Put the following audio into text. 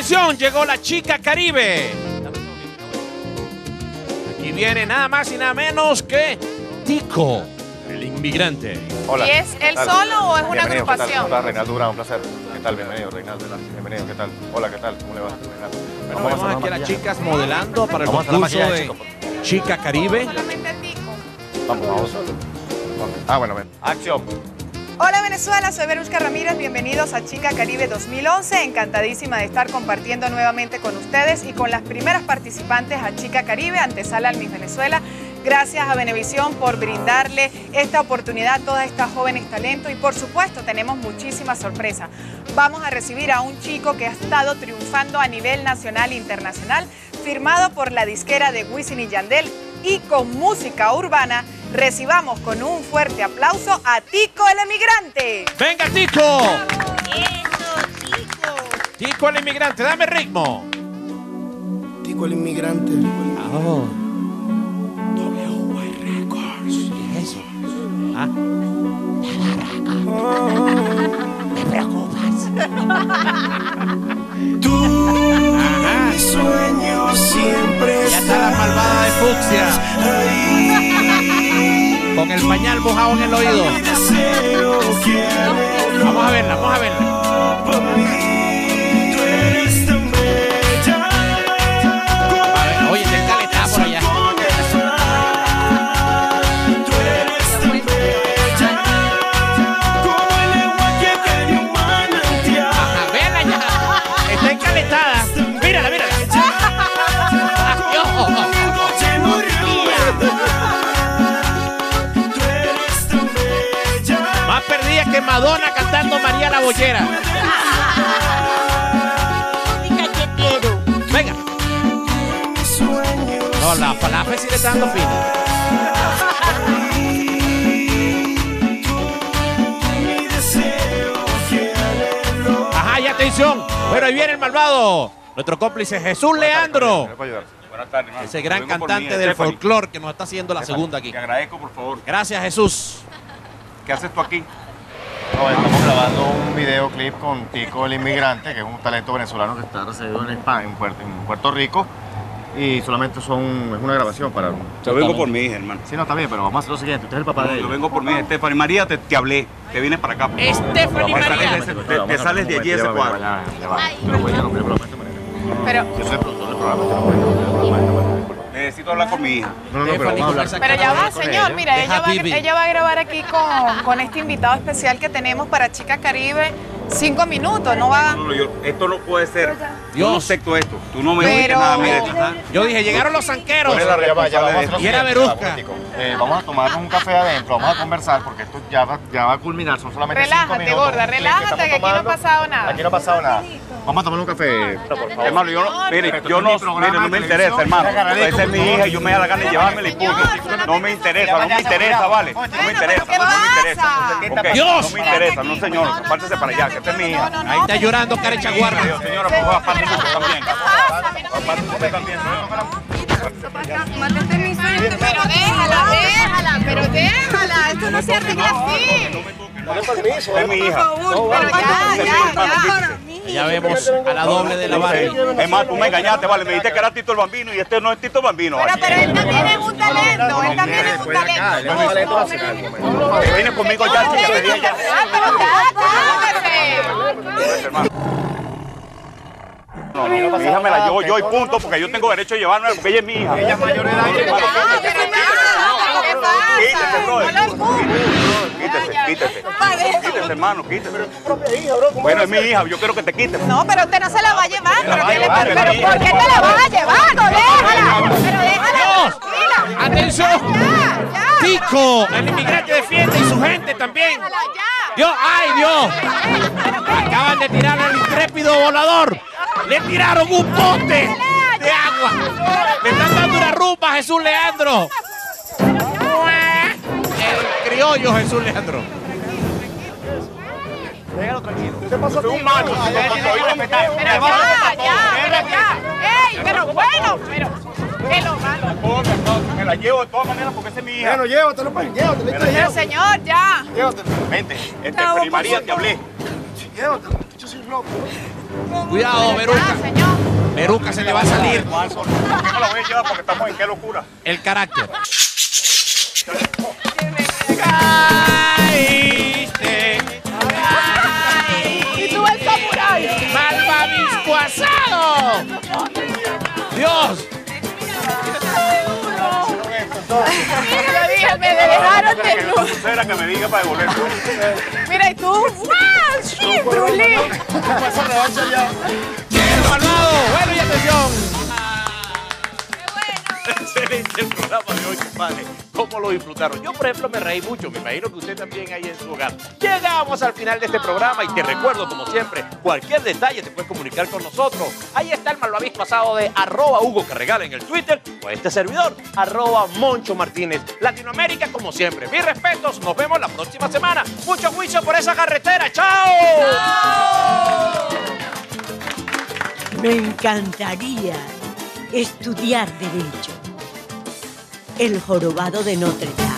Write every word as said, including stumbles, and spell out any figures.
Atención, llegó la chica Caribe. Aquí viene nada más y nada menos que Tico, el inmigrante. Hola. ¿Y es él solo o es una Bienvenido, agrupación? ¿qué tal? ¿Cómo estás, Reinaldo Durán? Un placer. ¿Qué tal? Bienvenido, Reinaldo. Bienvenido, ¿qué tal? Hola, ¿qué tal? ¿Cómo le va, Reinaldo? Bueno, vemos aquí a las chicas modelando para el Vamos a hacer la concurso maquillaje, de chicos, por Chica Caribe. Solamente Tico. Vamos, vamos. Ah, bueno, ven. Acción. Hola Venezuela, soy Verushka Ramírez, bienvenidos a Chica Caribe dos mil once, encantadísima de estar compartiendo nuevamente con ustedes y con las primeras participantes a Chica Caribe, antesala al Miss Venezuela. Gracias a Venevisión por brindarle esta oportunidad a todas estas jóvenes talentos y por supuesto tenemos muchísimas sorpresas. Vamos a recibir a un chico que ha estado triunfando a nivel nacional e internacional, firmado por la disquera de Wisin y Yandel y con música urbana. Recibamos con un fuerte aplauso a Tico el Emigrante. ¡Venga, Tico! ¡Eso, Tico! Tico el inmigrante, dame ritmo. Tico el Inmigrante. Oh. W Y Records. ¿Qué es eso? Ah. ¿Te preocupas? Tú, Ajá. mi sueño siempre Ya está la malvada de fucsia. Con el pañal mojado en el oído. deseo que anhelo Vamos a verla, vamos a verla. por mí. Tú eres tan bella. A ver, oye, está encaletada por allá. Tú eres tan bella. Como el agua que cae de un manantial. Ajá, véala ya. Está encaletada. Mírala, mírala. Dios. Noche muy Más perdida que Madonna cantando María la Bollera. Venga. No, la falafel sí le está dando fino. Ajá, y atención. Bueno, ahí viene el malvado. Nuestro cómplice Jesús Leandro. ¿Me puede ayudar? Buenas tardes, hermano. Ese gran Vengo por cantante mí, del Stephanie. folclore que nos está haciendo la segunda aquí. Te agradezco, por favor. Gracias, Jesús. ¿Qué haces tú aquí? No, estamos grabando un videoclip con Tico el Inmigrante, que es un talento venezolano que está residido en España, en Puerto, en Puerto Rico. Y solamente son, es una grabación para... Yo vengo por mi hija, hermano. Sí, no, está bien, pero vamos a hacer lo siguiente. Usted es el papá de Yo ella. vengo por mi hija, Stephanie. María, te, te hablé. Te vienes para acá. por favor. Stephanie Te sales de María. ese- te- te sales de allí ese Ya va, cuadro. ya va, ya va. Pero voy a no, pero prometo, María. Pero, Yo soy el productor del programa, yo no voy a- yo no voy a- Necesito hablar con mi hija. No, no, no, pero Stephanie, vamos a hablar. conversa pero ya va, con señor, ella. mira, Deja ella va, Bibi. ella va a grabar aquí con, con este invitado especial que tenemos para Chica Caribe. Cinco minutos, no va... No, no, yo- esto no puede ser. Yo Dios. no acepto esto. Tú no me Pero- dijiste nada, mire. Ajá. Yo dije, llegaron los zanqueros. Ya va, ya va, ya va, vamos a hacer lo Y era siguiente, Verusca. ya va, un momentico. Eh, vamos a tomar un café adentro, vamos a conversar porque esto ya va, ya va a culminar, son solamente cinco Relájate, minutos. gorda, Un clip relájate, estamos que aquí no ha tomando. pasado nada. Aquí no ha pasado nada. Vamos a tomar un café, por favor. Hermano, yo no, mire, Esto yo es no, mi programa mire, no de me televisión. interesa, hermano. Te agradezco, Esa es mi por favor. hija y yo me da la gana de llevármela y punto. No me interesa, no me interesa, vale. No me interesa, ¿qué no me interesa. pasa? Ok, Dios. no me interesa, no señor. Apártese para allá, que esta es mi hija. Ahí está llorando Carechaguarda. Señora, por favor, apártese usted también. Apártese usted también. Pero déjala, déjala, pero déjala. Esto no se arregla así. Es mi hija. Pero ya, ya, ya. Ya vemos a la doble de la Barbie. Es más, tú me engañaste, vale. Me dijiste que era Tito el Bambino y este no es Tito el Bambino. Pero, vale. pero él también es un talento, él también es un talento. Que viene conmigo ya, chica, le dije ya. Ah, pero ya, cálmese. Hermano. No, no, mi hija me la llevo yo y punto, porque yo tengo derecho a llevarme, porque ella es mi hija. Ella es mayor de edad. Ah, pero ya, ¿qué pasa? Quítese, brother. No lo empujes. Quítese, quítese. Padre. Quítese, hermano, quítese. Bueno, es mi hija, yo quiero que te quites. No, pero usted no se la va a llevar. ¿Pero, qué le llevar, pasa? me la ¿Pero llevo. por qué te la vas a llevar? No, déjala. Pero déjala. Dios. Mira. Atención. Ya, ya. Tico, el inmigrante defiende y su gente también. Déjala ya. Dios, ay Dios. Acaban de tirar al intrépido volador. Le tiraron un poste de agua. Le están dando una rumba a Jesús Leandro. El criollo Jesús Leandro. Déjalo tranquilo. Soy un macho, ustedes tienen que respetar. Pero ya, ya, pero ya. Ey, pero bueno, pero que lo malo. Me la llevo de todas maneras porque esa es mi hija. Bueno, llévatelo, pues, llévatelo. Pero señor, ya. Llévatelo. Vente, este, María, te hablé. Llévatelo. Yo soy loco. Cuidado, Veruca. Ah, señor. Veruca se le va a salir Yo me la voy a llevar porque estamos en qué locura. el carácter. Caíste. Y tú el samurái. ¡Malvavisco asado! ¡Dios! Mira, dije, me dejaron desnudo. Espera que me diga para devolverlo. Mira, y tú. ¡Wow! ¡Sí, Brulí! ¡El malvado! Bueno, y atención. Excelente el programa de hoy, compadre. ¿Cómo lo disfrutaron? Yo, por ejemplo, me reí mucho. Me imagino que usted también ahí en su hogar. Llegamos al final de este programa y te recuerdo, como siempre, cualquier detalle te puedes comunicar con nosotros. Ahí está el malvavisco asado de arroba Hugo Carregal en el Twitter o este servidor, arroba Moncho Martínez. Latinoamérica, como siempre. Mis respetos. Nos vemos la próxima semana. Mucho juicio por esa carretera. ¡Chao! Me encantaría estudiar Derecho. El jorobado de Notre Dame.